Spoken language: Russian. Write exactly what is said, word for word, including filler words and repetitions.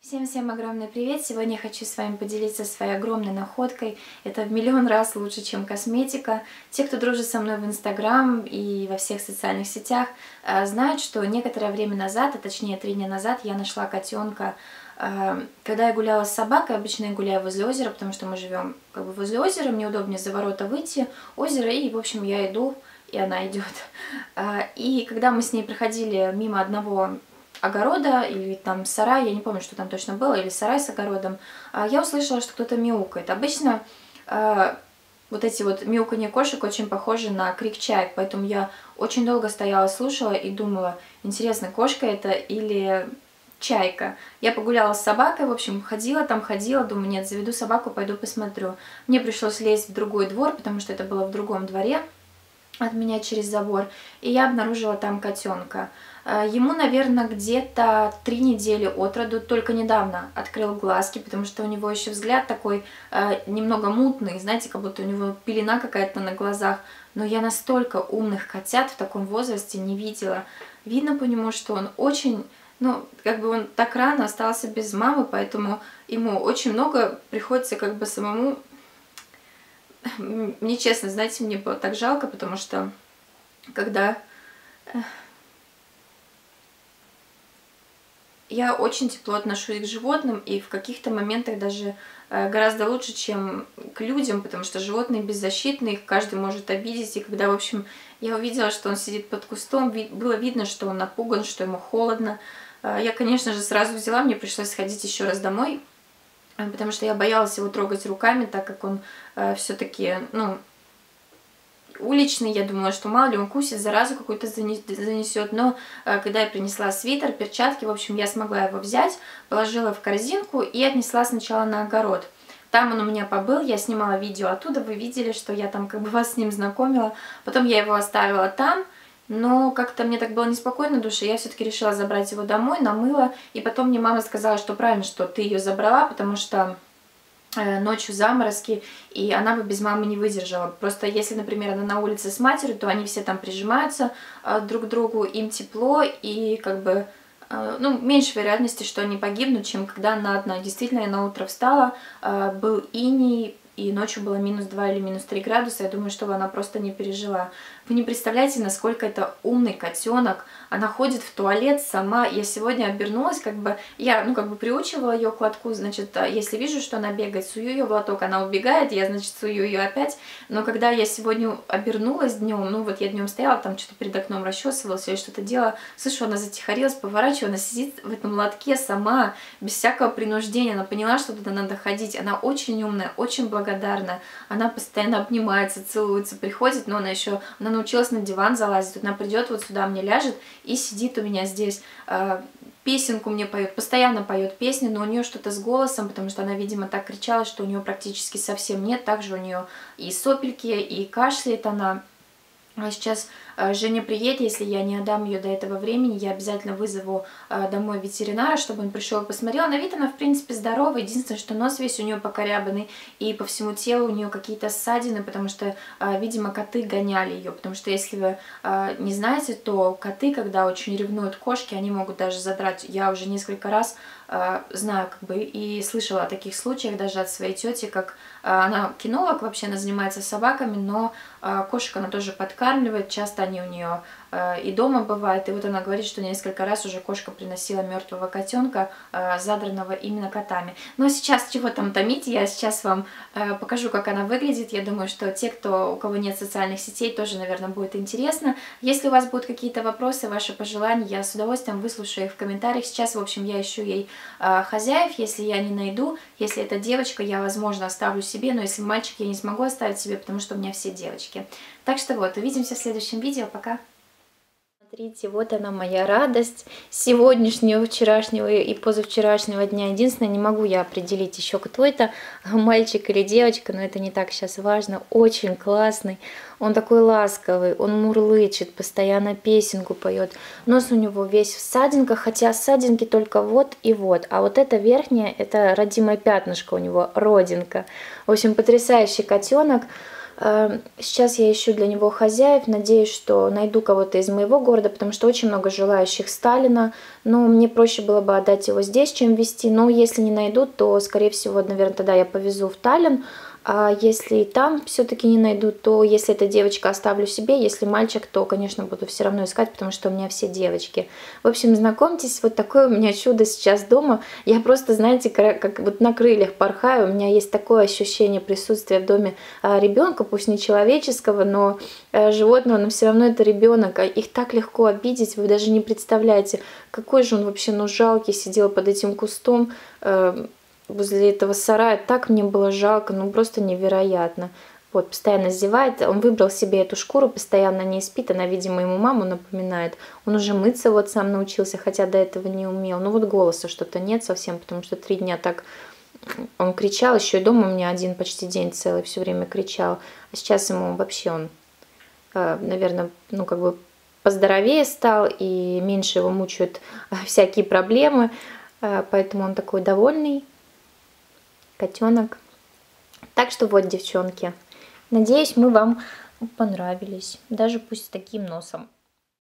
Всем-всем огромный привет! Сегодня я хочу с вами поделиться своей огромной находкой. Это в миллион раз лучше, чем косметика. Те, кто дружит со мной в Инстаграм и во всех социальных сетях, знают, что некоторое время назад, а точнее три дня назад, я нашла котенка. Когда я гуляла с собакой, обычно я гуляю возле озера, потому что мы живем как бы возле озера, мне удобнее за ворота выйти, озеро, и, в общем, я иду, и она идет. И когда мы с ней проходили мимо одного огорода или там сарай, я не помню, что там точно было, или сарай с огородом, я услышала, что кто-то мяукает. Обычно э, вот эти вот мяуканье кошек очень похожи на крик чаек, поэтому я очень долго стояла, слушала и думала, интересно, кошка это или чайка. Я погуляла с собакой, в общем, ходила там, ходила, думаю, нет, заведу собаку, пойду посмотрю. Мне пришлось лезть в другой двор, потому что это было в другом дворе от меня через забор, и я обнаружила там котенка. Ему, наверное, где-то три недели от роду, только недавно открыл глазки, потому что у него еще взгляд такой э, немного мутный, знаете, как будто у него пелена какая-то на глазах. Но я настолько умных котят в таком возрасте не видела. Видно по нему, что он очень, ну, как бы он так рано остался без мамы, поэтому ему очень много приходится как бы самому. Мне честно, знаете, мне было так жалко, потому что когда... Я очень тепло отношусь к животным, и в каких-то моментах даже гораздо лучше, чем к людям, потому что животные беззащитны, их каждый может обидеть. И когда, в общем, я увидела, что он сидит под кустом, было видно, что он напуган, что ему холодно. Я, конечно же, сразу взяла, мне пришлось сходить еще раз домой, потому что я боялась его трогать руками, так как он все-таки, ну, уличный, я думала, что мало ли он кусит, заразу какую-то занесет, но э, когда я принесла свитер, перчатки, в общем, я смогла его взять, положила в корзинку и отнесла сначала на огород. Там он у меня побыл, я снимала видео оттуда, вы видели, что я там как бы вас с ним знакомила, потом я его оставила там, но как-то мне так было неспокойно в душе, я все-таки решила забрать его домой, намыла, и потом мне мама сказала, что правильно, что ты ее забрала, потому что ночью заморозки, и она бы без мамы не выдержала. Просто если, например, она на улице с матерью, то они все там прижимаются э, друг к другу, им тепло, и как бы, э, ну, меньше вероятности, что они погибнут, чем когда она одна. Действительно, я на утро встала, э, был иней, и ночью было минус два или минус три градуса, я думаю, чтобы она просто не пережила. Вы не представляете, насколько это умный котенок. Она ходит в туалет сама. Я сегодня обернулась, как бы, я, ну, как бы приучивала ее к лотку, значит, если вижу, что она бегает, сую ее в лоток, она убегает, я, значит, сую ее опять. Но когда я сегодня обернулась днем, ну, вот я днем стояла, там что-то перед окном расчесывалась или что-то делала, слышу, она затихарилась, поворачиваю, она сидит в этом лотке сама, без всякого принуждения, она поняла, что туда надо ходить, она очень умная, очень благодарна, она постоянно обнимается, целуется, приходит, но она еще, она научилась на диван залазить, она придет вот сюда, мне ляжет и сидит у меня здесь, песенку мне поет, постоянно поет песни, но у нее что-то с голосом, потому что она, видимо, так кричала, что у нее практически совсем нет, также у нее и сопельки, и кашляет она. А сейчас Женя приедет, если я не отдам ее до этого времени, я обязательно вызову домой ветеринара, чтобы он пришел и посмотрел. На вид она, в принципе, здоровая, единственное, что нос весь у нее покорябанный, и по всему телу у нее какие-то ссадины, потому что, видимо, коты гоняли ее, потому что, если вы не знаете, то коты, когда очень ревнуют кошки, они могут даже задрать. Я уже несколько раз знаю, как бы, и слышала о таких случаях даже от своей тети, как она кинолог, вообще она занимается собаками, но кошек она тоже подкармливает, часто они у нее и дома бывают, и вот она говорит, что несколько раз уже кошка приносила мертвого котенка, задранного именно котами. Но сейчас чего там томить, я сейчас вам покажу, как она выглядит. Я думаю, что те, кто, у кого нет социальных сетей, тоже, наверное, будет интересно. Если у вас будут какие-то вопросы, ваши пожелания, я с удовольствием выслушаю их в комментариях. Сейчас, в общем, я ищу ей хозяев, если я не найду, если это девочка, я, возможно, оставлю себе, но если мальчик, я не смогу оставить себе, потому что у меня все девочки. Так что вот, увидимся в следующем видео, пока! Смотрите, вот она моя радость сегодняшнего, вчерашнего и позавчерашнего дня. Единственное, не могу я определить еще, кто это, мальчик или девочка, но это не так сейчас важно. Очень классный, он такой ласковый, он мурлычет, постоянно песенку поет. Нос у него весь в ссадинках, хотя ссадинки только вот и вот. А вот это верхнее, это родимое пятнышко у него, родинка. В общем, потрясающий котенок. Э, Сейчас я ищу для него хозяев, надеюсь, что найду кого-то из моего города, потому что очень много желающих Сталина, но мне проще было бы отдать его здесь, чем везти. Но если не найдут, то, скорее всего, наверное, тогда я повезу в Таллин. А если и там все-таки не найдут, то если это девочка, оставлю себе, если мальчик, то, конечно, буду все равно искать, потому что у меня все девочки. В общем, знакомьтесь, вот такое у меня чудо сейчас дома. Я просто, знаете, как вот на крыльях порхаю, у меня есть такое ощущение присутствия в доме ребенка, пусть не человеческого, но животного, но все равно это ребенок. Их так легко обидеть, вы даже не представляете, какой же он вообще, ну, жалкий, сидел под этим кустом, возле этого сарая, так мне было жалко, ну просто невероятно. Вот, постоянно зевает, он выбрал себе эту шкуру, постоянно не спит, она, видимо, ему маму напоминает. Он уже мыться вот сам научился, хотя до этого не умел. Ну вот голоса что-то нет совсем, потому что три дня так он кричал, еще и дома у меня один почти день целый все время кричал. А сейчас ему вообще он, наверное, ну как бы поздоровее стал, и меньше его мучают всякие проблемы, поэтому он такой довольный котенок. Так что вот, девчонки, надеюсь, мы вам понравились, даже пусть с таким носом.